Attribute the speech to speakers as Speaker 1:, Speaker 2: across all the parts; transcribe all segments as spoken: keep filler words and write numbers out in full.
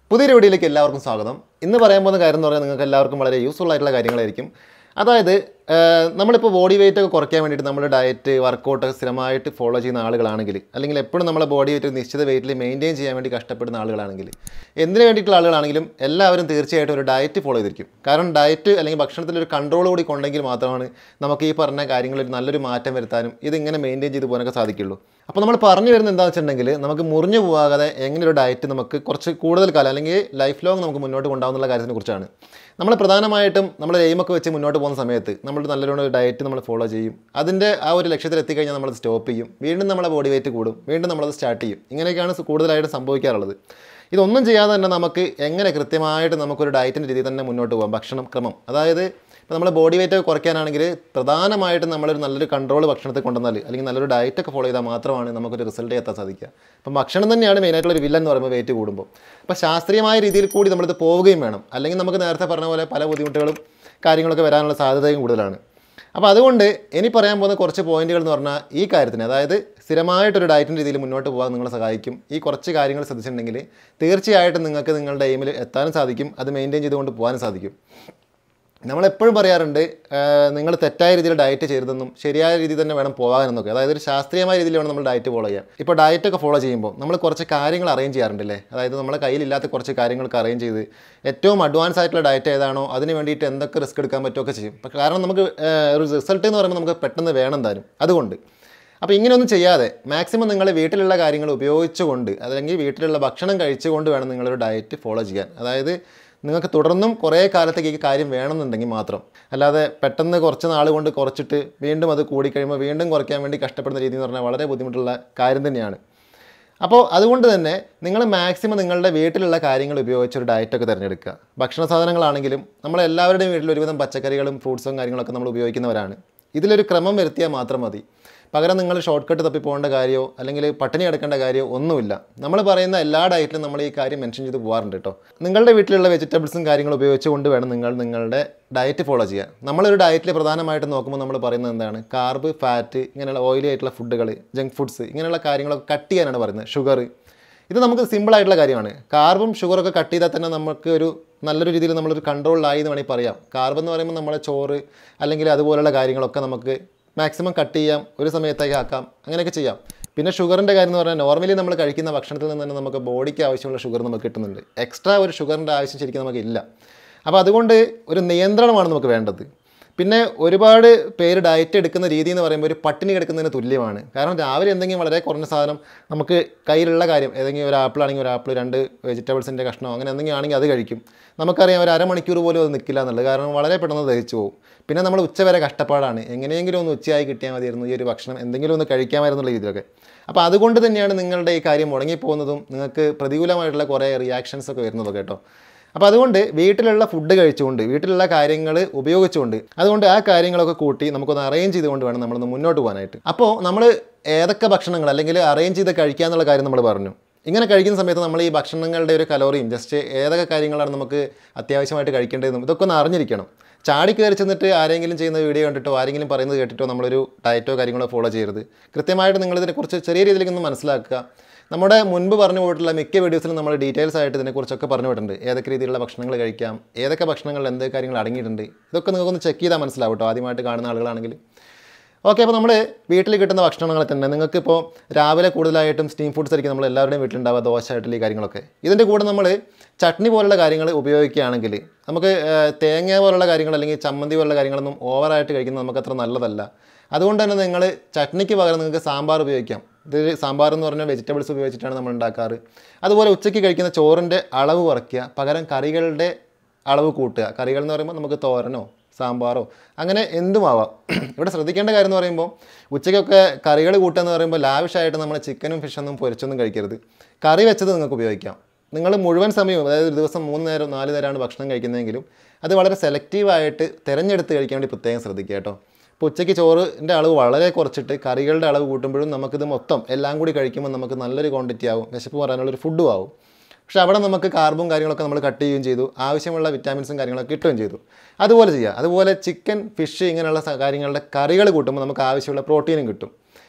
Speaker 1: പുതിയൊരു വീഡിയോയിലേക്ക് എല്ലാവർക്കും സ്വാഗതം. ഇന്ന് പറയാൻ പോകുന്ന കാര്യം എന്ന് പറഞ്ഞാൽ നിങ്ങൾക്ക് എല്ലാവർക്കും വളരെ യൂസ്ഫുൾ ആയിട്ടുള്ള കാര്യങ്ങളായിരിക്കും. അതായത് നമ്മളിപ്പോൾ ബോഡി വെയിറ്റ് ഒക്കെ കുറയ്ക്കാൻ വേണ്ടിയിട്ട് നമ്മൾ ഡയറ്റ് വർക്കൗട്ട് സ്ഥിരമായിട്ട് ഫോളോ ചെയ്യുന്ന ആളുകളാണെങ്കിൽ, അല്ലെങ്കിൽ എപ്പോഴും നമ്മളെ ബോഡി വെയിറ്റ് നിശ്ചിത വെയിറ്റിൽ മെയിൻറ്റെയിൻ ചെയ്യാൻ വേണ്ടി കഷ്ടപ്പെടുന്ന ആളുകളാണെങ്കിൽ, എന്തിനു വേണ്ടിയിട്ടുള്ള ആളുകളാണെങ്കിലും എല്ലാവരും തീർച്ചയായിട്ടും ഒരു ഡയറ്റ് ഫോളോ ചെയ്തിരിക്കും. കാരണം ഡയറ്റ് അല്ലെങ്കിൽ ഭക്ഷണത്തിലൊരു കൺട്രോൾ കൂടി കൊണ്ടെങ്കിൽ മാത്രമാണ് നമുക്ക് ഈ പറഞ്ഞ കാര്യങ്ങളിൽ നല്ലൊരു മാറ്റം വരുത്താനും ഇതിങ്ങനെ മെയിൻറ്റെയിൻ ചെയ്ത് പോകാനൊക്കെ സാധിക്കുള്ളൂ. അപ്പോൾ നമ്മൾ പറഞ്ഞു വരുന്നത് എന്താണെന്ന് വെച്ചിട്ടുണ്ടെങ്കിൽ, നമുക്ക് മുറിഞ്ഞു പോകാതെ എങ്ങനെ ഒരു ഡയറ്റ് നമുക്ക് കുറച്ച് കൂടുതൽ കാലം അല്ലെങ്കിൽ ലൈഫ് ലോങ് നമുക്ക് മുന്നോട്ട് കൊണ്ടുപോകുന്നുള്ള കാര്യത്തിനെ കുറിച്ചാണ്. നമ്മൾ പ്രധാനമായിട്ടും നമ്മൾ എയിമൊക്കെ വെച്ച് മുന്നോട്ട് പോകുന്ന സമയത്ത് നമ്മൾ നല്ലൊരു ഡയറ്റ് നമ്മൾ ഫോളോ ചെയ്യും. അതിൻ്റെ ആ ഒരു ലക്ഷ്യത്തിൽ എത്തിക്കഴിഞ്ഞാൽ നമ്മളത് സ്റ്റോപ്പ് ചെയ്യും, വീണ്ടും നമ്മളെ ബോഡി വെയിറ്റ് കൂടും, വീണ്ടും നമ്മളത് സ്റ്റാർട്ട് ചെയ്യും. ഇങ്ങനെയൊക്കെയാണ് കൂടുതലായിട്ട് സംഭവിക്കാറുള്ളത്. ഇതൊന്നും ചെയ്യാതെ തന്നെ നമുക്ക് എങ്ങനെ കൃത്യമായിട്ട് നമുക്കൊരു ഡയറ്റിൻ്റെ രീതി തന്നെ മുന്നോട്ട് പോകാം. ഭക്ഷണം ക്രമം, അതായത് ഇപ്പോൾ നമ്മൾ ബോഡി വെയിറ്റ് ഒക്കെ കുറയ്ക്കാനാണെങ്കിൽ പ്രധാനമായിട്ടും നമ്മളൊരു നല്ലൊരു കൺട്രോൾ ഭക്ഷണത്തിൽ കൊണ്ടുവന്നാൽ അല്ലെങ്കിൽ നല്ലൊരു ഡയറ്റൊക്കെ ഫോളോ ചെയ്താൽ മാത്രമാണ് നമുക്കൊരു റിസൾട്ട് എത്താൻ സാധിക്കുക. അപ്പം ഭക്ഷണം തന്നെയാണ് മെയിനായിട്ടുള്ളൊരു വില്ലൻ എന്ന് പറയുമ്പോൾ വെയിറ്റ് കൂടുമ്പോൾ. അപ്പോൾ ശാസ്ത്രീയമായ രീതിയിൽ കൂടി നമ്മളിത് പോവുകയും വേണം, അല്ലെങ്കിൽ നമുക്ക് നേരത്തെ പറഞ്ഞ പോലെ പല ബുദ്ധിമുട്ടുകളും കാര്യങ്ങളൊക്കെ വരാനുള്ള സാധ്യതയും കൂടുതലാണ്. അപ്പോൾ അതുകൊണ്ട് ഇനി പറയാൻ പോകുന്ന കുറച്ച് പോയിന്റുകൾ എന്ന് പറഞ്ഞാൽ ഈ കാര്യത്തിന്, അതായത് സ്ഥിരമായിട്ടൊരു ഡയറ്റിൻ്റെ രീതിയിൽ മുന്നോട്ട് പോകാൻ നിങ്ങളെ സഹായിക്കും. ഈ കുറച്ച് കാര്യങ്ങൾ ശ്രദ്ധിച്ചിട്ടുണ്ടെങ്കിൽ തീർച്ചയായിട്ടും നിങ്ങൾക്ക് നിങ്ങളുടെ എയിമിൽ എത്താനും സാധിക്കും, അത് മെയിൻറ്റെയിൻ ചെയ്തുകൊണ്ട് പോകാനും സാധിക്കും. നമ്മളെപ്പോഴും പറയാറുണ്ട്, നിങ്ങൾ തെറ്റായ രീതിയിൽ ഡയറ്റ് ചെയ്തതെന്നും ശരിയായ രീതിയിൽ തന്നെ വേണം പോകാനെന്നൊക്കെ. അതായത് ഒരു ശാസ്ത്രീയമായ രീതിയിൽ വേണം നമ്മൾ ഡയറ്റ് ഫോളോ ചെയ്യാൻ. ഇപ്പോൾ ഡയറ്റൊക്കെ ഫോളോ ചെയ്യുമ്പോൾ നമ്മൾ കുറച്ച് കാര്യങ്ങൾ അറേഞ്ച് ചെയ്യാറുണ്ടല്ലേ. അതായത് നമ്മുടെ കയ്യിലില്ലാത്ത കുറച്ച് കാര്യങ്ങൾക്ക് അറേഞ്ച് ചെയ്ത് ഏറ്റവും അഡ്വാൻസ് ആയിട്ടുള്ള ഡയറ്റ് ഏതാണോ അതിന് വേണ്ടിയിട്ട് എന്തൊക്കെ റിസ്ക് എടുക്കാൻ പറ്റുമൊക്കെ ചെയ്യും. കാരണം നമുക്ക് ഒരു റിസൾട്ട് എന്ന് പറയുമ്പോൾ നമുക്ക് പെട്ടെന്ന് വേണം താനും. അതുകൊണ്ട് അപ്പോൾ ഇങ്ങനെയൊന്നും ചെയ്യാതെ മാക്സിമം നിങ്ങൾ വീട്ടിലുള്ള കാര്യങ്ങൾ ഉപയോഗിച്ചുകൊണ്ട്, അല്ലെങ്കിൽ വീട്ടിലുള്ള ഭക്ഷണം കഴിച്ചുകൊണ്ട് വേണം നിങ്ങളൊരു ഡയറ്റ് ഫോളോ ചെയ്യാൻ. അതായത് നിങ്ങൾക്ക് തുടർന്നും കുറേ കാലത്തേക്ക് ഈ കാര്യം വേണമെന്നുണ്ടെങ്കിൽ മാത്രം, അല്ലാതെ പെട്ടെന്ന് കുറച്ച് നാൾ കൊണ്ട് കുറച്ചിട്ട് വീണ്ടും അത് കൂടിക്കഴിയുമ്പോൾ വീണ്ടും കുറയ്ക്കാൻ വേണ്ടി കഷ്ടപ്പെടുന്ന രീതി എന്ന് പറഞ്ഞാൽ വളരെ ബുദ്ധിമുട്ടുള്ള കാര്യം തന്നെയാണ്. അപ്പോൾ അതുകൊണ്ട് തന്നെ നിങ്ങൾ മാക്സിമം നിങ്ങളുടെ വീട്ടിലുള്ള കാര്യങ്ങൾ ഉപയോഗിച്ചൊരു ഡയറ്റൊക്കെ തിരഞ്ഞെടുക്കുക. ഭക്ഷണ സാധനങ്ങളാണെങ്കിലും നമ്മളെല്ലാവരുടെയും വീട്ടിൽ ഒരുവിധം പച്ചക്കറികളും ഫ്രൂട്ട്സും കാര്യങ്ങളൊക്കെ നമ്മൾ ഉപയോഗിക്കുന്നവരാണ്. ഇതിലൊരു ക്രമം വരുത്തിയാൽ മാത്രം മതി. പകരം നിങ്ങൾ ഷോർട്ട് കട്ട് തപ്പി പോകേണ്ട കാര്യമോ അല്ലെങ്കിൽ പട്ടിണി എടുക്കേണ്ട കാര്യമോ ഒന്നുമില്ല. നമ്മൾ പറയുന്ന എല്ലാ ഡയറ്റിലും നമ്മൾ ഈ കാര്യം മെൻഷൻ ചെയ്ത് പോകാറുണ്ട് കേട്ടോ. നിങ്ങളുടെ വീട്ടിലുള്ള വെജിറ്റബിൾസും കാര്യങ്ങളും ഉപയോഗിച്ചുകൊണ്ട് വേണം നിങ്ങൾ നിങ്ങളുടെ ഡയറ്റ് ഫോളോ ചെയ്യാൻ. നമ്മളൊരു ഡയറ്റിൽ പ്രധാനമായിട്ടും നോക്കുമ്പോൾ നമ്മൾ പറയുന്നത് എന്താണ്, കാർബ്, ഫാറ്റ്, ഇങ്ങനെയുള്ള ഓയിലി ആയിട്ടുള്ള ഫുഡുകൾ, ജങ്ക് ഫുഡ്സ്, ഇങ്ങനെയുള്ള കാര്യങ്ങളൊക്കെ കട്ട് ചെയ്യാനാണ് പറയുന്നത്. ഷുഗർ, ഇത് നമുക്ക് സിമ്പിളായിട്ടുള്ള കാര്യമാണ്. കാർബും ഷുഗറൊക്കെ കട്ട് ചെയ്താൽ തന്നെ നമുക്ക് ഒരു നല്ലൊരു രീതിയിൽ നമ്മളൊരു കൺട്രോളിലായി എന്ന് വേണമെങ്കിൽ പറയാം. കാർബ് എന്ന് പറയുമ്പോൾ നമ്മളെ ചോറ് അല്ലെങ്കിൽ അതുപോലുള്ള കാര്യങ്ങളൊക്കെ നമുക്ക് മാക്സിമം കട്ട് ചെയ്യാം, ഒരു സമയത്തേക്ക് ആക്കാം, അങ്ങനെയൊക്കെ ചെയ്യാം. പിന്നെ ഷുഗറിൻ്റെ കാര്യം എന്ന് പറഞ്ഞാൽ നോർമലി നമ്മൾ കഴിക്കുന്ന ഭക്ഷണത്തിൽ നിന്ന് തന്നെ നമുക്ക് ബോഡിക്ക് ആവശ്യമുള്ള ഷുഗർ നമുക്ക് കിട്ടുന്നുണ്ട്. എക്സ്ട്രാ ഒരു ഷുഗറിൻ്റെ ആവശ്യം ശരിക്കും നമുക്കില്ല. അപ്പോൾ അതുകൊണ്ട് ഒരു നിയന്ത്രണമാണ് നമുക്ക് വേണ്ടത്. പിന്നെ ഒരുപാട് പേര് ഡയറ്റ് എടുക്കുന്ന രീതി എന്ന് പറയുമ്പോൾ ഒരു പട്ടിണി കിടക്കുന്നതിന് തുല്യമാണ്. കാരണം രാവിലെ എന്തെങ്കിലും വളരെ കുറഞ്ഞ സാധനം നമുക്ക് കയ്യിലുള്ള കാര്യം, ഏതെങ്കിലും ഒരു ആപ്പിൾ ആണെങ്കിൽ ഒരു ആപ്പിൾ, രണ്ട് വെജിറ്റബിൾസിൻ്റെ കഷ്ണമോ അങ്ങനെ എന്തെങ്കിലും ആണെങ്കിൽ അത് കഴിക്കും. നമുക്കറിയാം ഒരു അരമണിക്കൂർ പോലും അത് നിൽക്കില്ല എന്നുള്ളത്, കാരണം വളരെ പെട്ടെന്ന് ദഹിച്ചു പോകും. പിന്നെ നമ്മൾ ഉച്ച വരെ കഷ്ടപ്പാടാണ്, എങ്ങനെയെങ്കിലും ഒന്ന് ഉച്ചയായി കിട്ടിയാൽ മതിയായിരുന്നു ഈ ഒരു ഭക്ഷണം, എന്തെങ്കിലും ഒന്ന് കഴിക്കാമായിരുന്നുള്ള രീതിയിലൊക്കെ. അപ്പോൾ അതുകൊണ്ട് തന്നെയാണ് നിങ്ങളുടെ ഈ കാര്യം മുടങ്ങിപ്പോകുന്നതും നിങ്ങൾക്ക് പ്രതികൂലമായിട്ടുള്ള കുറേ റിയാക്ഷൻസൊക്കെ വരുന്നതൊക്കെ കേട്ടോ. അപ്പോൾ അതുകൊണ്ട് വീട്ടിലുള്ള ഫുഡ് കഴിച്ചുകൊണ്ട്, വീട്ടിലുള്ള കാര്യങ്ങൾ ഉപയോഗിച്ചുകൊണ്ട്, അതുകൊണ്ട് ആ കാര്യങ്ങളൊക്കെ കൂട്ടി നമുക്കൊന്ന് അറേഞ്ച് ചെയ്തുകൊണ്ട് വേണം നമ്മളൊന്ന് മുന്നോട്ട് പോകാനായിട്ട്. അപ്പോൾ നമ്മൾ ഏതൊക്കെ ഭക്ഷണങ്ങൾ അല്ലെങ്കിൽ അറേഞ്ച് ചെയ്ത് കഴിക്കുക എന്നുള്ള കാര്യം നമ്മൾ പറഞ്ഞു. ഇങ്ങനെ കഴിക്കുന്ന സമയത്ത് നമ്മൾ ഈ ഭക്ഷണങ്ങളുടെ ഒരു കലോറിയും ജസ്റ്റ് ഏതൊക്കെ കാര്യങ്ങളാണ് നമുക്ക് അത്യാവശ്യമായിട്ട് കഴിക്കേണ്ടതെന്നും ഇതൊക്കെ ഒന്ന് അറിഞ്ഞിരിക്കണം. ചാടി കയറി ചെന്നിട്ട് ആരെങ്കിലും ചെയ്യുന്ന വീഡിയോ കണ്ടിട്ടോ ആരെങ്കിലും പറയുന്നത് കേട്ടിട്ടോ നമ്മളൊരു ഡയറ്റോ കാര്യങ്ങളോ ഫോളോ ചെയ്യരുത്. കൃത്യമായിട്ട് നിങ്ങളിതിനെക്കുറിച്ച് ചെറിയ രീതിയിലേക്കൊന്ന് മനസ്സിലാക്കുക. നമ്മുടെ മുൻപ് പറഞ്ഞു പോയിട്ടുള്ള മിക്ക വീഡിയോസിലും നമ്മൾ ഡീറ്റെയിൽസ് ആയിട്ട് ഇതിനെക്കുറിച്ചൊക്കെ പറഞ്ഞു പോയിട്ടുണ്ട്. ഏതൊക്കെ രീതിയിലുള്ള ഭക്ഷണങ്ങൾ കഴിക്കാം, ഏതൊക്കെ ഭക്ഷണങ്ങളിൽ എന്തൊക്കെ കാര്യങ്ങൾ അടങ്ങിയിട്ടുണ്ട്, ഇതൊക്കെ നിങ്ങൾക്കൊന്ന് ചെക്ക് ചെയ്താൽ മനസ്സിലാവും കേട്ടോ, ആദ്യമായിട്ട് കാണുന്ന ആളുകളാണെങ്കിൽ. ഓക്കെ, അപ്പോൾ നമ്മൾ വീട്ടിൽ കിട്ടുന്ന ഭക്ഷണങ്ങൾ തന്നെ നിങ്ങൾക്കിപ്പോൾ രാവിലെ കൂടുതലായിട്ടും സ്റ്റീം ഫുഡ്സ് ആയിരിക്കും നമ്മൾ എല്ലാവരുടെയും വീട്ടിലുണ്ടാവുക, ദോശ, ഇഡ്ഡലി കാര്യങ്ങളൊക്കെ. ഇതിൻ്റെ കൂടെ നമ്മൾ ചട്നി പോലുള്ള കാര്യങ്ങൾ ഉപയോഗിക്കുകയാണെങ്കിൽ നമുക്ക് തേങ്ങ പോലുള്ള കാര്യങ്ങൾ അല്ലെങ്കിൽ ചമ്മന്തി പോലുള്ള കാര്യങ്ങളൊന്നും ഓവറായിട്ട് കഴിക്കുന്നത് നമുക്കത്ര നല്ലതല്ല. അതുകൊണ്ട് തന്നെ നിങ്ങൾ ചട്നിക്ക് പകരം നിങ്ങൾക്ക് സാമ്പാർ ഉപയോഗിക്കാം. ഇത് സാമ്പാർ എന്ന് പറഞ്ഞാൽ വെജിറ്റബിൾസ് ഉപയോഗിച്ചിട്ടാണ് നമ്മൾ ഉണ്ടാക്കാറ്. അതുപോലെ ഉച്ചയ്ക്ക് കഴിക്കുന്ന ചോറിൻ്റെ അളവ് കുറയ്ക്കുക, പകരം കറികളുടെ അളവ് കൂട്ടുക. കറികൾ എന്ന് പറയുമ്പോൾ നമുക്ക് തോരനോ സാമ്പാറോ അങ്ങനെ എന്തുമാവാം. ഇവിടെ ശ്രദ്ധിക്കേണ്ട കാര്യം എന്ന് പറയുമ്പോൾ ഉച്ചയ്ക്കൊക്കെ കറികൾ കൂട്ടുക എന്ന് പറയുമ്പോൾ ലാവിഷായിട്ട് നമ്മൾ ചിക്കനും ഫിഷൊന്നും പൊരിച്ചൊന്നും കഴിക്കരുത്. കറി വെച്ചത് നിങ്ങൾക്ക് ഉപയോഗിക്കാം. നിങ്ങൾ മുഴുവൻ സമയവും, അതായത് ഒരു ദിവസം മൂന്ന് നേരം നാല് നേരമാണ് ഭക്ഷണം കഴിക്കുന്നതെങ്കിലും അത് വളരെ സെലക്റ്റീവായിട്ട് തിരഞ്ഞെടുത്ത് കഴിക്കാൻ വേണ്ടി പ്രത്യേകം ശ്രദ്ധിക്കുക കേട്ടോ. ഇപ്പോൾ ഉച്ചയ്ക്ക് ചോറിൻ്റെ അളവ് വളരെ കുറച്ചിട്ട് കറികളുടെ അളവ് കൂട്ടുമ്പോഴും നമുക്കിത് മൊത്തം എല്ലാം കൂടി കഴിക്കുമ്പോൾ നമുക്ക് നല്ലൊരു ക്വാണ്ടിറ്റി ആവും, വിശപ്പ് പറയാനുള്ളൊരു ഫുഡും ആവും. പക്ഷേ അവിടെ നമുക്ക് കാർബും കാര്യങ്ങളൊക്കെ നമ്മൾ കട്ട് ചെയ്യുകയും ചെയ്തു, ആവശ്യമുള്ള വിറ്റാമിൻസും കാര്യങ്ങളൊക്കെ കിട്ടുകയും ചെയ്തു. അതുപോലെ ചെയ്യുക. അതുപോലെ ചിക്കൻ, ഫിഷ് ഇങ്ങനെയുള്ള കാര്യങ്ങളുടെ കറികൾ കൂട്ടുമ്പോൾ നമുക്ക് ആവശ്യമുള്ള പ്രോട്ടീനും കിട്ടും.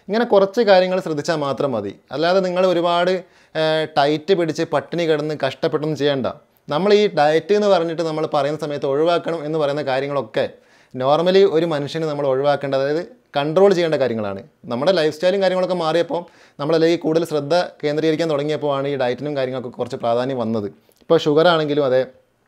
Speaker 1: ഇങ്ങനെ കുറച്ച് കാര്യങ്ങൾ ശ്രദ്ധിച്ചാൽ മാത്രം മതി. അല്ലാതെ നിങ്ങൾ ഒരുപാട് ടൈറ്റ് പിടിച്ച് പട്ടിണി കിടന്ന് കഷ്ടപ്പെട്ടൊന്നും ചെയ്യേണ്ട. നമ്മൾ ഈ ഡയറ്റ് എന്ന് പറഞ്ഞിട്ട് നമ്മൾ പറയുന്ന സമയത്ത് ഒഴിവാക്കണം എന്ന് പറയുന്ന കാര്യങ്ങളൊക്കെ നോർമലി ഒരു മനുഷ്യന് നമ്മൾ ഒഴിവാക്കേണ്ട, അതായത് കൺട്രോൾ ചെയ്യേണ്ട കാര്യങ്ങളാണ്. നമ്മുടെ ലൈഫ് സ്റ്റൈലും കാര്യങ്ങളൊക്കെ മാറിയപ്പോൾ നമ്മളല്ലെങ്കിൽ കൂടുതൽ ശ്രദ്ധ കേന്ദ്രീകരിക്കാൻ തുടങ്ങിയപ്പോൾ ആണ് ഈ ഡയറ്റിനും കാര്യങ്ങളൊക്കെ കുറച്ച് പ്രാധാന്യം വന്നത്. ഇപ്പോൾ ഷുഗർ ആണെങ്കിലും അതെ,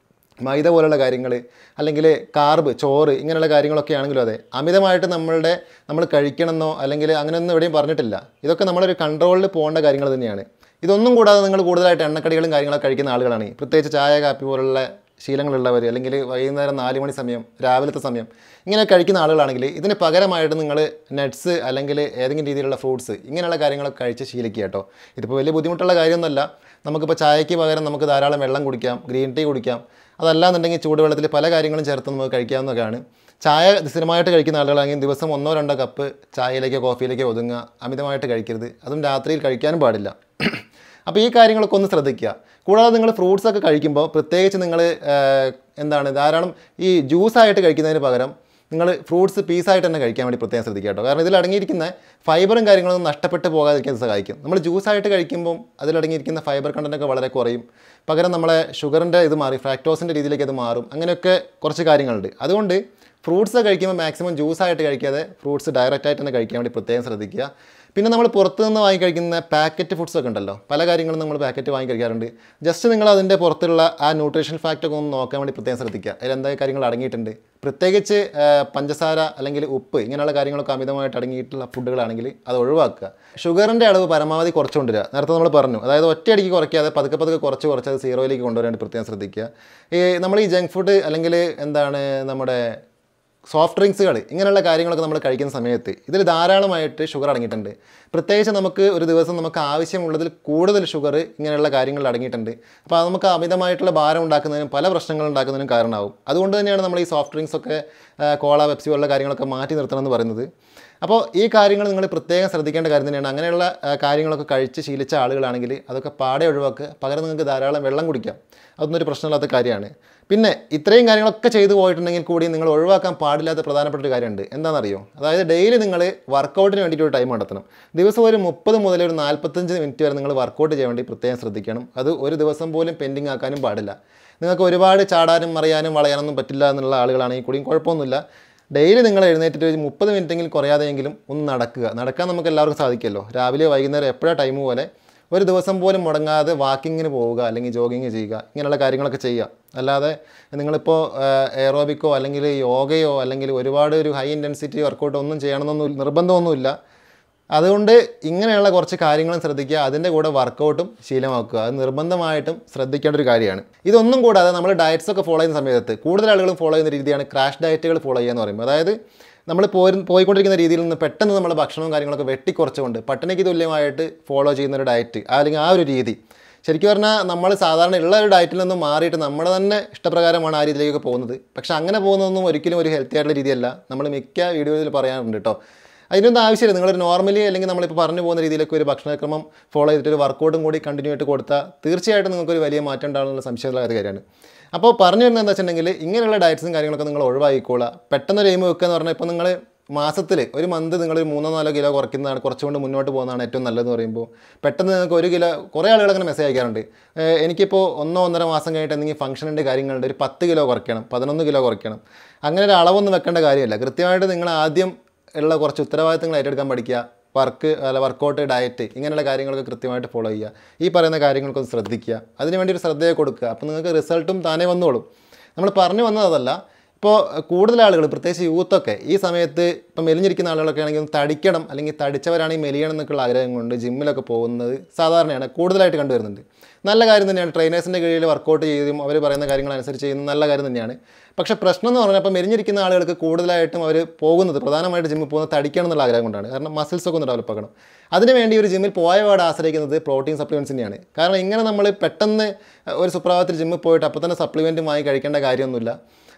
Speaker 1: മൈദ പോലുള്ള കാര്യങ്ങൾ, അല്ലെങ്കിൽ കാർബ്, ചോറ്, ഇങ്ങനെയുള്ള കാര്യങ്ങളൊക്കെ ആണെങ്കിലും അതെ, അമിതമായിട്ട് നമ്മളുടെ നമ്മൾ കഴിക്കണമെന്നോ അല്ലെങ്കിൽ അങ്ങനെയൊന്നും എവിടെയും പറഞ്ഞിട്ടില്ല. ഇതൊക്കെ നമ്മളൊരു കൺട്രോളിൽ പോകേണ്ട കാര്യങ്ങൾ തന്നെയാണ്. ഇതൊന്നും കൂടാതെ നിങ്ങൾ കൂടുതലായിട്ട് എണ്ണക്കടികളും കാര്യങ്ങളൊക്കെ കഴിക്കുന്ന ആളുകളാണ്, പ്രത്യേകിച്ച് ചായ കാപ്പി പോലുള്ള ശീലങ്ങളുള്ളവർ, അല്ലെങ്കിൽ വൈകുന്നേരം നാല് മണി സമയം, രാവിലത്തെ സമയം ഇങ്ങനെ കഴിക്കുന്ന ആളുകളാണെങ്കിൽ ഇതിന് പകരമായിട്ട് നിങ്ങൾ നട്ട്സ് അല്ലെങ്കിൽ ഏതെങ്കിലും രീതിയിലുള്ള ഫ്രൂട്ട്സ് ഇങ്ങനെയുള്ള കാര്യങ്ങളൊക്കെ കഴിച്ച് ശീലിക്കുക കേട്ടോ. ഇതിപ്പോൾ വലിയ ബുദ്ധിമുട്ടുള്ള കാര്യമൊന്നുമല്ല. നമുക്കിപ്പോൾ ചായയ്ക്ക് പകരം നമുക്ക് ധാരാളം വെള്ളം കുടിക്കാം, ഗ്രീൻ ടീ കുടിക്കാം. അതല്ലാന്നുണ്ടെങ്കിൽ ചൂടുവെള്ളത്തിൽ പല കാര്യങ്ങളും ചേർത്ത് നമുക്ക് കഴിക്കാവുന്നതാണ്. ചായ സ്ഥിരമായിട്ട് കഴിക്കുന്ന ആളുകളാണെങ്കിൽ ദിവസം ഒന്നോ രണ്ടോ കപ്പ് ചായയിലേക്കോ കോഫിയിലേക്കോ ഒതുങ്ങുക, അമിതമായിട്ട് കഴിക്കരുത്. അതും രാത്രിയിൽ കഴിക്കാനും പാടില്ല. അപ്പോൾ ഈ കാര്യങ്ങളൊക്കെ ഒന്ന് ശ്രദ്ധിക്കുക. കൂടാതെ നിങ്ങൾ ഫ്രൂട്ട്സൊക്കെ കഴിക്കുമ്പോൾ പ്രത്യേകിച്ച് നിങ്ങൾ എന്താണ് ധാരാളം ഈ ജ്യൂസായിട്ട് കഴിക്കുന്നതിന് പകരം നിങ്ങൾ ഫ്രൂട്ട്സ് പീസായിട്ട് തന്നെ കഴിക്കാൻ വേണ്ടി പ്രത്യേകം ശ്രദ്ധിക്കുക കേട്ടോ. കാരണം ഇതിൽ അടങ്ങിയിരിക്കുന്ന ഫൈബറും കാര്യങ്ങളൊന്നും നഷ്ടപ്പെട്ട് പോകാതിരിക്കാൻ സഹായിക്കും. നമ്മൾ ജ്യൂസായിട്ട് കഴിക്കുമ്പോൾ അതിലടങ്ങിയിരിക്കുന്ന ഫൈബർ കണ്ടൻറ്റൊക്കെ വളരെ കുറയും. പകരം നമ്മളെ ഷുഗറിൻ്റെ ഇത് മാറി ഫ്രാക്ടോസിൻ്റെ രീതിയിലേക്ക് അത് മാറും. അങ്ങനെയൊക്കെ കുറച്ച് കാര്യങ്ങളുണ്ട്. അതുകൊണ്ട് ഫ്രൂട്ട്സ് കഴിക്കുമ്പോൾ മാക്സിമം ജ്യൂസായിട്ട് കഴിക്കാതെ ഫ്രൂട്ട്സ് ഡയറക്റ്റായിട്ട് തന്നെ കഴിക്കാൻ വേണ്ടി പ്രത്യേകം ശ്രദ്ധിക്കുക. പിന്നെ നമ്മൾ പുറത്ത് നിന്ന് വാങ്ങി കഴിക്കുന്ന പാക്കറ്റ് ഫുഡ്സൊക്കെ ഉണ്ടല്ലോ, പല കാര്യങ്ങളും നമ്മൾ പാക്കറ്റ് വാങ്ങി കഴിക്കാറുണ്ട്. ജസ്റ്റ് നിങ്ങൾ അതിൻ്റെ പുറത്തുള്ള ആ ന്യൂട്രീഷൻ ഫാക്റ്റൊക്കെ ഒന്ന് നോക്കാൻ വേണ്ടി പ്രത്യേകം ശ്രദ്ധിക്കുക. അതിൽ എന്തൊക്കെ കാര്യങ്ങൾ അടങ്ങിയിട്ടുണ്ട്. പ്രത്യേകിച്ച് പഞ്ചസാര അല്ലെങ്കിൽ ഉപ്പ് ഇങ്ങനെയുള്ള കാര്യങ്ങളൊക്കെ അമിതമായിട്ട് അടങ്ങിയിട്ടുള്ള ഫുഡുകളാണെങ്കിൽ അത് ഒഴിവാക്കുക. ഷുഗറിൻ്റെ അളവ് പരമാവധി കുറച്ചുകൊണ്ടുവരിക. നേരത്തെ നമ്മൾ പറഞ്ഞു, അതായത് ഒറ്റയടിക്ക് കുറയ്ക്കാതെ പതുക്കെ പതുക്കെ കുറച്ച് കുറച്ച് അത് സീറോയിലേക്ക് കൊണ്ടുവരാൻ പ്രത്യേകം ശ്രദ്ധിക്കുക. ഈ നമ്മൾ ഈ ജങ്ക് ഫുഡ് അല്ലെങ്കിൽ എന്താണ് നമ്മുടെ സോഫ്റ്റ് ഡ്രിങ്ക്സുകൾ ഇങ്ങനെയുള്ള കാര്യങ്ങളൊക്കെ നമ്മൾ കഴിക്കുന്ന സമയത്ത് ഇതിൽ ധാരാളമായിട്ട് ഷുഗർ അടങ്ങിയിട്ടുണ്ട്. പ്രത്യേകിച്ച് നമുക്ക് ഒരു ദിവസം നമുക്ക് ആവശ്യമുള്ളതിൽ കൂടുതൽ ഷുഗർ ഇങ്ങനെയുള്ള കാര്യങ്ങളിൽ അടങ്ങിയിട്ടുണ്ട്. അപ്പോൾ അത് നമുക്ക് അമിതമായിട്ടുള്ള ഭാരം ഉണ്ടാക്കുന്നതിനും പല പ്രശ്നങ്ങൾ ഉണ്ടാക്കുന്നതിനും കാരണമാവും. അതുകൊണ്ട് തന്നെയാണ് നമ്മൾ ഈ സോഫ്റ്റ് ഡ്രിങ്ക്സൊക്കെ കോള, പെപ്സി പോലുള്ള കാര്യങ്ങളൊക്കെ മാറ്റി നിർത്തണമെന്ന് പറയുന്നത്. അപ്പോൾ ഈ കാര്യങ്ങൾ നിങ്ങൾ പ്രത്യേകം ശ്രദ്ധിക്കേണ്ട കാര്യം തന്നെയാണ്. അങ്ങനെയുള്ള കാര്യങ്ങളൊക്കെ കഴിച്ച് ശീലിച്ച ആളുകളാണെങ്കിൽ അതൊക്കെ പാടെ ഒഴിവാക്കുക. പകരം നിങ്ങൾക്ക് ധാരാളം വെള്ളം കുടിക്കാം. അതൊന്നും ഒരു പ്രശ്നമില്ലാത്ത കാര്യമാണ്. പിന്നെ ഇത്രയും കാര്യങ്ങളൊക്കെ ചെയ്തു പോയിട്ടുണ്ടെങ്കിൽ കൂടി നിങ്ങൾ ഒഴിവാക്കാൻ പാടില്ലാത്ത പ്രധാനപ്പെട്ട ഒരു കാര്യമുണ്ട്. എന്താണെന്നറിയോ? അതായത് ഡെയിലി നിങ്ങൾ വർക്കൗട്ടിന് വേണ്ടിയിട്ട് ഒരു ടൈം കണ്ടെത്തണം. ദിവസം ഒരു മുപ്പത് മുതൽ ഒരു നാൽപ്പത്തഞ്ച് മിനിറ്റ് വരെ നിങ്ങൾ വർക്കൗട്ട് ചെയ്യാൻ വേണ്ടി പ്രത്യേകം ശ്രദ്ധിക്കണം. അത് ഒരു ദിവസം പോലും പെൻഡിങ് ആക്കാനും പാടില്ല. നിങ്ങൾക്ക് ഒരുപാട് ചാടാനും മറിയാനും വളയാനൊന്നും പറ്റില്ല എന്നുള്ള ആളുകളാണെങ്കിൽ കൂടിയും കുഴപ്പമൊന്നുമില്ല. ഡെയിലി നിങ്ങൾ എഴുന്നേറ്റിട്ട് ഒരു മുപ്പത് മിനിറ്റെങ്കിലും കുറയാതെയെങ്കിലും ഒന്ന് നടക്കുക. നടക്കാൻ നമുക്ക് എല്ലാവർക്കും സാധിക്കുമല്ലോ. രാവിലെ വൈകുന്നേരം എപ്പോഴാണ് ടൈം പോലെ ഒരു ദിവസം പോലും മുടങ്ങാതെ വാക്കിങ്ങിന് പോവുക, അല്ലെങ്കിൽ ജോഗിങ് ചെയ്യുക, ഇങ്ങനെയുള്ള കാര്യങ്ങളൊക്കെ ചെയ്യുക. അല്ലാതെ നിങ്ങളിപ്പോൾ എയറോബിക്കോ അല്ലെങ്കിൽ യോഗയോ അല്ലെങ്കിൽ ഒരുപാട് ഒരു ഹൈ ഇൻറ്റൻസിറ്റി വർക്കൗട്ടോ ഒന്നും ചെയ്യണമെന്നൊന്നും നിർബന്ധമൊന്നുമില്ല. അതുകൊണ്ട് ഇങ്ങനെയുള്ള കുറച്ച് കാര്യങ്ങളും ശ്രദ്ധിക്കുക. അതിൻ്റെ കൂടെ വർക്കൗട്ടും ശീലമാക്കുക. അത് നിർബന്ധമായിട്ടും ശ്രദ്ധിക്കേണ്ട ഒരു കാര്യമാണ്. ഇതൊന്നും കൂടാതെ നമ്മൾ ഡയറ്റ്സൊക്കെ ഫോളോ ചെയ്യുന്ന സമയത്ത് കൂടുതൽ ആളുകളും ഫോളോ ചെയ്യുന്ന രീതിയാണ് ക്രാഷ് ഡയറ്റുകൾ ഫോളോ ചെയ്യുക എന്ന് പറയുമ്പോൾ. അതായത് നമ്മൾ പോയി പോയിക്കൊണ്ടിരിക്കുന്ന രീതിയിൽ നിന്ന് പെട്ടെന്ന് നമ്മൾ ഭക്ഷണവും കാര്യങ്ങളൊക്കെ വെട്ടിക്കുറച്ചുകൊണ്ട് പട്ടിണിക്ക് തുല്യമായിട്ട് ഫോളോ ചെയ്യുന്ന ഒരു ഡയറ്റ്, അല്ലെങ്കിൽ ആ ഒരു രീതി ശരിക്കും പറഞ്ഞാൽ നമ്മൾ സാധാരണ ഉള്ള ഒരു ഡയറ്റിൽ നിന്നും മാറിയിട്ട് നമ്മുടെ തന്നെ ഇഷ്ടപ്രകാരമാണ് ആ രീതിയിലേക്ക് പോകുന്നത്. പക്ഷേ അങ്ങനെ പോകുന്നതൊന്നും ഒരിക്കലും ഒരു ഹെൽത്തി ആയിട്ടുള്ള രീതിയല്ല. നമ്മൾ മിക്ക വീഡിയോയിൽ പറയാറുണ്ട് കേട്ടോ. അതിനൊന്നും ആവശ്യമില്ല. നിങ്ങളൊരു നോർമലി അല്ലെങ്കിൽ നമ്മളിപ്പോൾ പറഞ്ഞു പോകുന്ന രീതിയിലൊക്കെ ഒരു ഭക്ഷണക്രമം ഫോളോ ചെയ്തിട്ട് ഒരു വർക്കൗട്ടും കൂടി കണ്ടിന്യൂ ആയിട്ട് കൊടുത്താൽ തീർച്ചയായിട്ടും നിങ്ങൾക്കൊരു വലിയ മാറ്റം ഉണ്ടാകുന്നുള്ള സംശയമുള്ള കാര്യമാണ്. അപ്പോൾ പറഞ്ഞു വരുന്നത് എന്താ വെച്ചിട്ടുണ്ടെങ്കിൽ ഇങ്ങനെയുള്ള ഡയറ്റ്സും കാര്യങ്ങളൊക്കെ നിങ്ങൾ ഒഴിവാക്കിക്കോളുക. പെട്ടെന്ന് ഒരു എയിം വെക്കുക എന്ന് പറഞ്ഞാൽ ഇപ്പോൾ നിങ്ങൾ മാസത്തിൽ ഒരു മന്ത് നിങ്ങൾ മൂന്നോ നാലോ കിലോ കുറയ്ക്കുന്നതാണ്, കുറച്ചുകൊണ്ട് മുന്നോട്ട് പോകുന്നതാണ് ഏറ്റവും നല്ലതെന്ന് പറയുമ്പോൾ പെട്ടെന്ന് നിങ്ങൾക്ക് ഒരു കിലോ, കുറേ ആളുകൾ അങ്ങനെ മെസ്സേജ് അയക്കാറുണ്ട്, എനിക്കിപ്പോൾ ഒന്നോ ഒന്നര മാസം കഴിഞ്ഞിട്ട് എന്തെങ്കിലും ഫംഗ്ഷനുണ്ട് കാര്യങ്ങളുണ്ട്, ഒരു പത്ത് കിലോ കുറയ്ക്കണം, പതിനൊന്ന് കിലോ കുറയ്ക്കണം. അങ്ങനെ ഒരു അളവൊന്നും വെക്കേണ്ട കാര്യമില്ല. കൃത്യമായിട്ട് നിങ്ങൾ ആദ്യം ഉള്ള കുറച്ച് ഉത്തരവാദിത്തങ്ങൾ ഏറ്റെടുക്കാൻ പഠിക്കുക. വർക്ക് അല്ല വർക്കൗട്ട്, ഡയറ്റ് ഇങ്ങനെയുള്ള കാര്യങ്ങളൊക്കെ കൃത്യമായിട്ട് ഫോളോ ചെയ്യുക. ഈ പറയുന്ന കാര്യങ്ങൾക്കൊന്ന് ശ്രദ്ധിക്കുക. അതിനുവേണ്ടി ഒരു ശ്രദ്ധയെ കൊടുക്കുക. അപ്പോൾ നിങ്ങൾക്ക് റിസൾട്ടും താനേ വന്നോളും. നമ്മൾ പറഞ്ഞു വന്നതല്ല. ഇപ്പോൾ കൂടുതൽ ആളുകൾ പ്രത്യേകിച്ച് യൂത്തൊക്കെ ഈ സമയത്ത് ഇപ്പം മെലിഞ്ഞിരിക്കുന്ന ആളുകളൊക്കെ ആണെങ്കിൽ തടിക്കണം, അല്ലെങ്കിൽ തടിച്ചവരാണെങ്കിൽ മെലിയണം എന്നൊക്കെയുള്ള ആഗ്രഹം കൊണ്ട് ജിമ്മിലൊക്കെ പോകുന്നത് സാധാരണയാണ്, കൂടുതലായിട്ട് കണ്ടുവരുന്നുണ്ട്. നല്ല കാര്യം തന്നെയാണ്. ട്രെയിനേഴ്സിൻ്റെ കീഴിൽ വർക്കൗട്ട് ചെയ്തും അവർ പറയുന്ന കാര്യങ്ങൾ അനുസരിച്ച് ചെയ്യുന്ന നല്ല കാര്യം തന്നെയാണ്. പക്ഷേ പ്രശ്നം എന്ന് പറഞ്ഞാൽ ഇപ്പോൾ മെലിഞ്ഞിരിക്കുന്ന ആളുകൾക്ക് കൂടുതലായിട്ടും അവർ പോകുന്നത് പ്രധാനമായിട്ട് ജിമ്മിൽ പോകുന്നത് തടിക്കണം എന്നുള്ള ആഗ്രഹം കൊണ്ടാണ്. കാരണം മസിൽസൊക്കെ ഒന്ന് ഡെവലപ്പ് ആക്കണം. അതിനുവേണ്ടി ഒരു ജിമ്മിൽ പോയപാട് ആശ്രയിക്കുന്നത് പ്രോട്ടീൻ സപ്ലിമെൻറ്റ്സ് തന്നെയാണ്. കാരണം ഇങ്ങനെ നമ്മൾ പെട്ടെന്ന് ഒരു സുപ്രഭാതത്തിൽ ജിമ്മിൽ പോയിട്ട് അപ്പോൾ തന്നെ സപ്ലിമെൻറ്റും വാങ്ങി കഴിക്കേണ്ട കാര്യമൊന്നുമില്ല.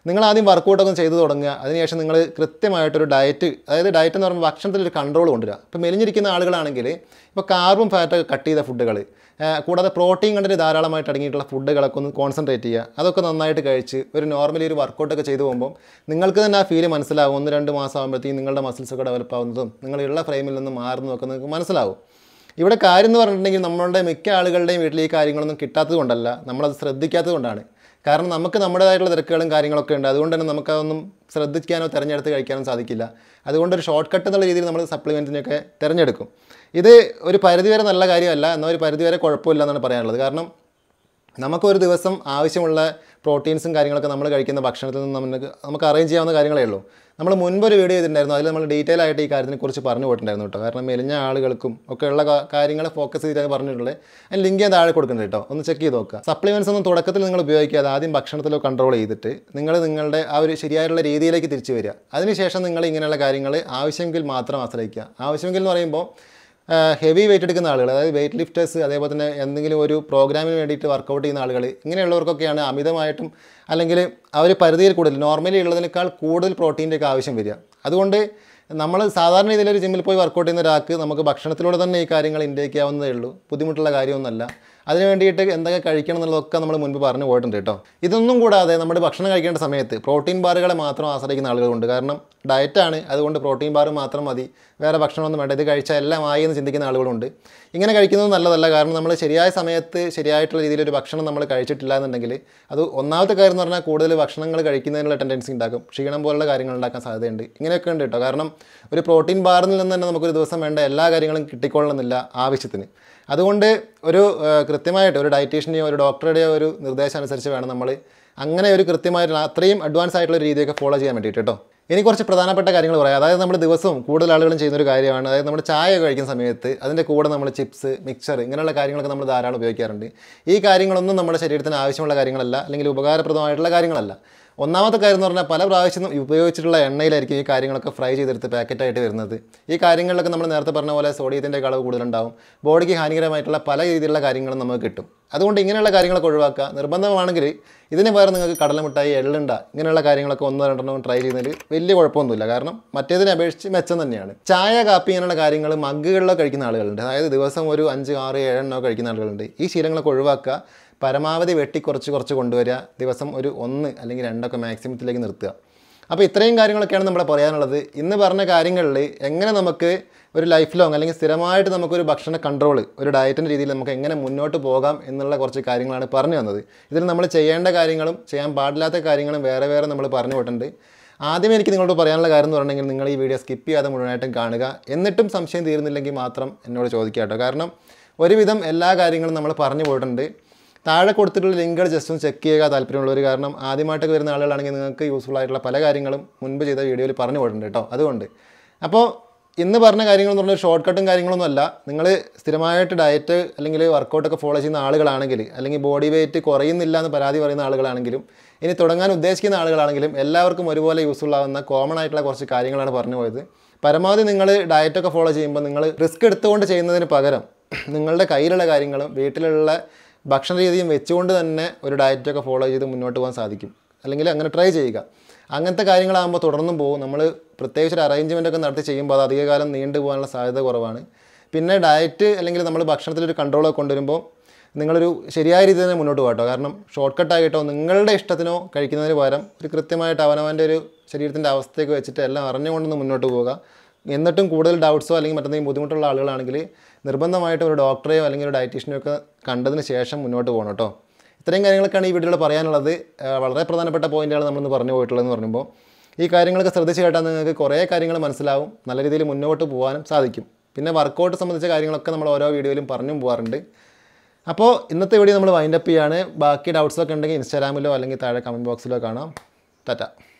Speaker 1: നിങ്ങൾ ആദ്യം വർക്കൗട്ടൊക്കെ ചെയ്ത് തുടങ്ങുക. അതിനുശേഷം നിങ്ങൾ കൃത്യമായിട്ടൊരു ഡയറ്റ്, അതായത് ഡയറ്റ് എന്ന് പറയുമ്പോൾ ഭക്ഷണത്തിലൊരു കൺട്രോൾ കൊണ്ടുവരിക. ഇപ്പോൾ മെലിഞ്ഞിരിക്കുന്ന ആളുകളാണെങ്കിൽ ഇപ്പോൾ കാർബും ഫാറ്റൊക്കെ കട്ട് ചെയ്ത ഫുഡുകൾ, കൂടാതെ പ്രോട്ടീൻ കണ്ടന്റ് ധാരാളമായിട്ട് അടങ്ങിയിട്ടുള്ള ഫുഡുകളൊക്കെ ഒന്ന് കോൺസെൻട്രേറ്റ് ചെയ്യുക. അതൊക്കെ നന്നായിട്ട് കഴിച്ച് ഒരു നോർമലി ഒരു വർക്കൗട്ടൊക്കെ ചെയ്തു പോകുമ്പോൾ നിങ്ങൾക്ക് തന്നെ ആ ഫീല് മനസ്സിലാവും. ഒന്ന് രണ്ട് മാസം ആകുമ്പോഴത്തേക്കും നിങ്ങളുടെ മസിൽസൊക്കെ ഡെവലപ്പ് ആവുന്നതും നിങ്ങളുള്ള ഫ്രെയിമിൽ നിന്ന് മാറുന്നതൊക്കെ നിങ്ങൾക്ക് മനസ്സിലാവും. ഇവിടെ കാര്യം എന്ന് പറഞ്ഞിട്ടുണ്ടെങ്കിൽ നമ്മളുടെ മിക്ക ആളുകളുടെയും വീട്ടിൽ ഈ കാര്യങ്ങളൊന്നും കിട്ടാത്തത് കൊണ്ടല്ല, നമ്മളത് ശ്രദ്ധിക്കാത്തത് കൊണ്ടാണ്. കാരണം നമുക്ക് നമ്മുടേതായിട്ടുള്ള തിരക്കുകളും കാര്യങ്ങളൊക്കെ ഉണ്ട്. അതുകൊണ്ട് തന്നെ നമുക്കതൊന്നും ശ്രദ്ധിക്കാനോ തിരഞ്ഞെടുത്ത് കഴിക്കാനോ സാധിക്കില്ല. അതുകൊണ്ടൊരു ഷോർട്ട് കട്ട് എന്നുള്ള രീതിയിൽ നമ്മൾ സപ്ലിമെൻറ്റിനൊക്കെ തിരഞ്ഞെടുക്കും. ഇത് ഒരു പരിധിവരെ നല്ല കാര്യമല്ല, എന്നാൽ ഒരു പരിധിവരെ കുഴപ്പമില്ല എന്നാണ് പറയാനുള്ളത്. കാരണം നമുക്കൊരു ദിവസം ആവശ്യമുള്ള പ്രോട്ടീൻസും കാര്യങ്ങളൊക്കെ നമ്മൾ കഴിക്കുന്ന ഭക്ഷണത്തിൽ നിന്ന് നമുക്ക് നമുക്ക് അറേഞ്ച് ചെയ്യാവുന്ന കാര്യങ്ങളേ ഉള്ളൂ. നമ്മൾ മുൻപൊരു വീഡിയോ ചെയ്തിട്ടുണ്ടായിരുന്നു, അതിൽ നമ്മൾ ഡീറ്റെയിൽ ആയിട്ട് ഈ കാര്യത്തിനെക്കുറിച്ച് പറഞ്ഞു പോയിട്ടുണ്ടായിരുന്നു കേട്ടോ. കാരണം മെലിഞ്ഞ ആളുകൾക്കും ഒക്കെ ഉള്ള കാര്യങ്ങൾ ഫോക്കസ് ചെയ്തിട്ടാണ് പറഞ്ഞിട്ടുള്ളത്. അതിന് ലിങ്ക് ഞാൻ താഴെ കൊടുക്കുന്നുണ്ട് കേട്ടോ, ഒന്ന് ചെക്ക് ചെയ്ത് നോക്കുക. സപ്ലിമെൻറ്റ്സ് ഒന്നും തുടക്കത്തിൽ നിങ്ങൾ ഉപയോഗിക്കാതെ ആദ്യം ഭക്ഷണത്തിലോ കൺട്രോൾ ചെയ്തിട്ട് നിങ്ങൾ നിങ്ങളുടെ ആ ഒരു ശരിയായിട്ടുള്ള രീതിയിലേക്ക് തിരിച്ചു വരിക. അതിനുശേഷം നിങ്ങൾ ഇങ്ങനെയുള്ള കാര്യങ്ങൾ ആവശ്യമെങ്കിൽ മാത്രം ആശ്രയിക്കുക. ആവശ്യമെങ്കിൽ എന്ന് പറയുമ്പോൾ ഹെവി വെയിറ്റ് എടുക്കുന്ന ആളുകൾ, അതായത് വെയിറ്റ് ലിഫ്റ്റേഴ്സ്, അതേപോലെ തന്നെ എന്തെങ്കിലും ഒരു പ്രോഗ്രാമിന് വേണ്ടിയിട്ട് വർക്കൗട്ട് ചെയ്യുന്ന ആളുകൾ, ഇങ്ങനെയുള്ളവർക്കൊക്കെയാണ് അമിതമായിട്ടും അല്ലെങ്കിൽ ആ ഒരു പരിധിയിൽ കൂടുതൽ നോർമലി ഉള്ളതിനേക്കാൾ കൂടുതൽ പ്രോട്ടീൻ്റെ ഒക്കെ ആവശ്യം വരിക. അതുകൊണ്ട് നമ്മൾ സാധാരണ രീതിയിലൊരു ജിമ്മിൽ പോയി വർക്കൗട്ട് ചെയ്യുന്ന ഒരാൾക്ക് നമുക്ക് ഭക്ഷണത്തിലൂടെ തന്നെ ഈ കാര്യങ്ങൾ ഇൻടേക്ക് ചെയ്യാവുന്നതേ ഉള്ളൂ. ബുദ്ധിമുട്ടുള്ള കാര്യമൊന്നുമല്ല. അതിന് വേണ്ടിയിട്ട് എന്തൊക്കെ കഴിക്കണം എന്നുള്ളതൊക്കെ നമ്മൾ മുൻപ് പറഞ്ഞു പോയിട്ടുണ്ട് കേട്ടോ. ഇതൊന്നും കൂടാതെ നമ്മുടെ ഭക്ഷണം കഴിക്കേണ്ട സമയത്ത് പ്രോട്ടീൻ ബാറുകളെ മാത്രം ആശ്രയിക്കുന്ന ആളുകളുണ്ട്. കാരണം ഡയറ്റാണ്, അതുകൊണ്ട് പ്രോട്ടീൻ ബാർ മാത്രം മതി, വേറെ ഭക്ഷണമൊന്നും വേണ്ട, ഇത് കഴിച്ചാൽ എല്ലാം ആയി എന്ന് ചിന്തിക്കുന്ന ആളുകളുണ്ട്. ഇങ്ങനെ കഴിക്കുന്നത് നല്ലതല്ല. കാരണം നമ്മൾ ശരിയായ സമയത്ത് ശരിയായിട്ടുള്ള രീതിയിലൊരു ഭക്ഷണം നമ്മൾ കഴിച്ചിട്ടില്ല എന്നുണ്ടെങ്കിൽ അത് ഒന്നാമത്തെ കാര്യം എന്ന് പറഞ്ഞാൽ കൂടുതൽ ഭക്ഷണങ്ങൾ കഴിക്കുന്നതിനുള്ള ടെൻഡൻസി ഉണ്ടാക്കും, ക്ഷീണം പോലുള്ള കാര്യങ്ങൾ ഉണ്ടാക്കാൻ സാധ്യതയുണ്ട്. ഇങ്ങനെയൊക്കെ ഉണ്ട് കേട്ടോ. കാരണം ഒരു പ്രോട്ടീൻ ബാറിൽ നിന്ന് തന്നെ നമുക്കൊരു ദിവസം വേണ്ട എല്ലാ കാര്യങ്ങളും കിട്ടിക്കൊള്ളണമെന്നില്ല ആവശ്യത്തിന്. അതുകൊണ്ട് ഒരു കൃത്യമായിട്ട് ഒരു ഡയറ്റീഷ്യൻ്റെയോ ഒരു ഡോക്ടറുടെയോ ഒരു നിർദ്ദേശം അനുസരിച്ച് വേണം നമ്മൾ അങ്ങനെ ഒരു കൃത്യമായിട്ട് അത്രയും അഡ്വാൻസ് ആയിട്ടുള്ള രീതിയൊക്കെ ഫോളോ ചെയ്യാൻ വേണ്ടിയിട്ട് കേട്ടോ. ഇനി കുറച്ച് പ്രധാനപ്പെട്ട കാര്യങ്ങൾ പറയാം. അതായത് നമ്മൾ ദിവസവും കൂടുതൽ ആളുകളും ചെയ്യുന്നൊരു കാര്യമാണ്, അതായത് നമ്മൾ ചായ കഴിക്കുന്ന സമയത്ത് അതിൻ്റെ കൂടെ നമ്മൾ ചിപ്സ്, മിക്സർ, ഇങ്ങനെയുള്ള കാര്യങ്ങളൊക്കെ നമ്മൾ ധാരാളം ഉപയോഗിക്കാറുണ്ട്. ഈ കാര്യങ്ങളൊന്നും നമ്മുടെ ശരീരത്തിന് ആവശ്യമുള്ള കാര്യങ്ങളല്ല, അല്ലെങ്കിൽ ഉപകാരപ്രദമായിട്ടുള്ള കാര്യങ്ങളല്ല. ഒന്നാമത്തെ കാര്യം എന്ന് പറഞ്ഞാൽ പല പ്രാവശ്യം ഉപയോഗിച്ചിട്ടുള്ള എണ്ണയിലായിരിക്കും ഈ കാര്യങ്ങളൊക്കെ ഫ്രൈ ചെയ്തെടുത്ത് പാക്കറ്റായിട്ട് വരുന്നത്. ഈ കാര്യങ്ങളിലൊക്കെ നമ്മൾ നേരത്തെ പറഞ്ഞ പോലെ സോഡിയത്തിൻ്റെ അളവ് കൂടുതലുണ്ടാവും, ബോഡിക്ക് ഹാനികരമായിട്ടുള്ള പല രീതിയിലുള്ള കാര്യങ്ങളും നമുക്ക് കിട്ടും. അതുകൊണ്ട് ഇങ്ങനെയുള്ള കാര്യങ്ങളൊക്കെ ഒഴിവാക്കുക. നിർബന്ധമാണെങ്കിൽ ഇതിന് പകരം നിങ്ങൾക്ക് കടലമിഠായി, എള്ളുണ്ട, ഇങ്ങനെയുള്ള കാര്യങ്ങളൊക്കെ ഒന്നോ രണ്ടെണ്ണം ട്രൈ ചെയ്യുന്നതിൽ വലിയ കുഴപ്പമൊന്നുമില്ല. കാരണം മറ്റേതിനെ അപേക്ഷിച്ച് മെച്ചം തന്നെയാണ്. ചായ, കാപ്പി ഇങ്ങനെയുള്ള കാര്യങ്ങൾ മഗ്ഗുകളിലോ കഴിക്കുന്ന ആളുകളുണ്ട്. അതായത് ദിവസം ഒരു അഞ്ച് ആറ് ഏഴെണ്ണോ കഴിക്കുന്ന ആളുകളുണ്ട്. ഈ ശീലങ്ങളൊക്കെ ഒഴിവാക്കുക. പരമാവധി വെട്ടി കുറച്ച് കുറച്ച് കൊണ്ടുവരിക. ദിവസം ഒരു ഒന്ന് അല്ലെങ്കിൽ രണ്ടൊക്കെ മാക്സിമത്തിലേക്ക് നിർത്തുക. അപ്പോൾ ഇത്രയും കാര്യങ്ങളൊക്കെയാണ് നമ്മൾ പറയാനുള്ളത്. ഇന്ന് പറഞ്ഞ കാര്യങ്ങളിൽ എങ്ങനെ നമുക്ക് ഒരു ലൈഫ് ലോങ് അല്ലെങ്കിൽ സ്ഥിരമായിട്ട് നമുക്കൊരു ഭക്ഷണ കൺട്രോൾ, ഒരു ഡയറ്റിൻ്റെ രീതിയിൽ നമുക്ക് എങ്ങനെ മുന്നോട്ട് പോകാം എന്നുള്ള കുറച്ച് കാര്യങ്ങളാണ് പറഞ്ഞു തന്നത്. ഇതിൽ നമ്മൾ ചെയ്യേണ്ട കാര്യങ്ങളും ചെയ്യാൻ പാടില്ലാത്ത കാര്യങ്ങളും വേറെ വേറെ നമ്മൾ പറഞ്ഞു പോയിട്ടുണ്ട്. ആദ്യമേ എനിക്ക് നിങ്ങളോട് പറയാനുള്ള കാര്യം എന്ന് പറഞ്ഞിട്ടുണ്ടെങ്കിൽ നിങ്ങൾ ഈ വീഡിയോ സ്കിപ്പ് ചെയ്യാതെ മുഴുവനായിട്ടും കാണുക. എന്നിട്ടും സംശയം തീരുന്നില്ലെങ്കിൽ മാത്രം എന്നോട് ചോദിക്കുക കേട്ടോ. കാരണം ഒരുവിധം എല്ലാ കാര്യങ്ങളും നമ്മൾ പറഞ്ഞു പോയിട്ടുണ്ട്. താഴെ കൊടുത്തിട്ടുള്ള ലിങ്കുകൾ ജസ്റ്റ് ഒന്ന് ചെക്ക് ചെയ്യുക താല്പര്യമുള്ളവർ. കാരണം ആദ്യമായിട്ടൊക്കെ വരുന്ന ആളുകളാണെങ്കിൽ നിങ്ങൾക്ക് യൂസ്ഫുൾ ആയിട്ടുള്ള പല കാര്യങ്ങളും മുൻപ് ചെയ്ത വീഡിയോയിൽ പറഞ്ഞു പോയിട്ടുണ്ട് കേട്ടോ. അതുകൊണ്ട് അപ്പോൾ ഇന്ന് പറഞ്ഞ കാര്യങ്ങളെന്ന് പറഞ്ഞാൽ ഷോർട്ട് കട്ടും കാര്യങ്ങളൊന്നും അല്ല. നിങ്ങൾ സ്ഥിരമായിട്ട് ഡയറ്റ് അല്ലെങ്കിൽ വർക്കൗട്ടൊക്കെ ഫോളോ ചെയ്യുന്ന ആളുകളാണെങ്കിൽ, അല്ലെങ്കിൽ ബോഡി വെയിറ്റ് കുറയുന്നില്ല എന്ന് പരാതി പറയുന്ന ആളുകളാണെങ്കിലും, ഇനി തുടങ്ങാൻ ഉദ്ദേശിക്കുന്ന ആളുകളാണെങ്കിലും എല്ലാവർക്കും ഒരുപോലെ യൂസ്ഫുൾ ആവുന്ന കോമൺ ആയിട്ടുള്ള കുറച്ച് കാര്യങ്ങളാണ് പറഞ്ഞു പോയത്. പരമാവധി നിങ്ങൾ ഡയറ്റൊക്കെ ഫോളോ ചെയ്യുമ്പോൾ നിങ്ങൾ റിസ്ക് എടുത്തുകൊണ്ട് ചെയ്യുന്നതിന് പകരം നിങ്ങളുടെ കയ്യിലുള്ള കാര്യങ്ങളും വീട്ടിലുള്ള ഭക്ഷണ രീതിയും വെച്ചുകൊണ്ട് തന്നെ ഒരു ഡയറ്റൊക്കെ ഫോളോ ചെയ്ത് മുന്നോട്ട് പോകാൻ സാധിക്കും. അല്ലെങ്കിൽ അങ്ങനെ ട്രൈ ചെയ്യുക. അങ്ങനത്തെ കാര്യങ്ങളാകുമ്പോൾ തുടർന്നും പോകും. നമ്മൾ പ്രത്യേകിച്ച് ഒരു അറേഞ്ച്മെൻ്റ് ഒക്കെ നടത്തി ചെയ്യുമ്പോൾ അത് അധികകാലം നീണ്ടു പോകാനുള്ള സാധ്യത കുറവാണ്. പിന്നെ ഡയറ്റ് അല്ലെങ്കിൽ നമ്മൾ ഭക്ഷണത്തിലൊരു കൺട്രോളൊക്കെ കൊണ്ടുവരുമ്പോൾ നിങ്ങളൊരു ശരിയായ രീതിയിൽ തന്നെ മുന്നോട്ട് പോകട്ടോ. കാരണം ഷോർട്ട് കട്ടായിട്ടോ നിങ്ങളുടെ ഇഷ്ടത്തിനോ കഴിക്കുന്നതിന് പകരം ഒരു കൃത്യമായിട്ട് അവനവൻ്റെ ഒരു ശരീരത്തിൻ്റെ അവസ്ഥയൊക്കെ വെച്ചിട്ട് എല്ലാം അറിഞ്ഞുകൊണ്ടൊന്ന് മുന്നോട്ട് പോവുക. എന്നിട്ടും കൂടുതൽ ഡൗട്ട്സോ അല്ലെങ്കിൽ മറ്റെന്തെങ്കിലും ബുദ്ധിമുട്ടുള്ള ആളുകളാണെങ്കിൽ നിർബന്ധമായിട്ട് ഒരു ഡോക്ടറെയോ അല്ലെങ്കിൽ ഒരു ഡയറ്റീഷ്യനെയോ ഒക്കെ കണ്ടതിന് ശേഷം മുന്നോട്ട് പോകണം കേട്ടോ. ഇത്രയും കാര്യങ്ങളൊക്കെയാണ് ഈ വീഡിയോയിൽ പറയാനുള്ളത്. വളരെ പ്രധാനപ്പെട്ട പോയിൻ്റാണ് നമ്മളിന്ന് പറഞ്ഞു പോയിട്ടുള്ളതെന്ന് പറയുമ്പോൾ ഈ കാര്യങ്ങളൊക്കെ ശ്രദ്ധിച്ച് കേട്ടാൽ നിങ്ങൾക്ക് കുറേ കാര്യങ്ങൾ മനസ്സിലാവും, നല്ല രീതിയിൽ മുന്നോട്ട് പോകാനും സാധിക്കും. പിന്നെ വർക്കൗട്ട് സംബന്ധിച്ച കാര്യങ്ങളൊക്കെ നമ്മൾ ഓരോ വീഡിയോയിലും പറഞ്ഞും പോകാറുണ്ട്. അപ്പോൾ ഇന്നത്തെ വീഡിയോ നമ്മൾ വൈൻഡപ്പ് ചെയ്യാണ്. ബാക്കി ഡൗട്ട്സൊക്കെ ഉണ്ടെങ്കിൽ ഇൻസ്റ്റാഗ്രാമിലോ അല്ലെങ്കിൽ താഴെ കമൻറ്റ് ബോക്സിലോ കാണാം. ടാറ്റ.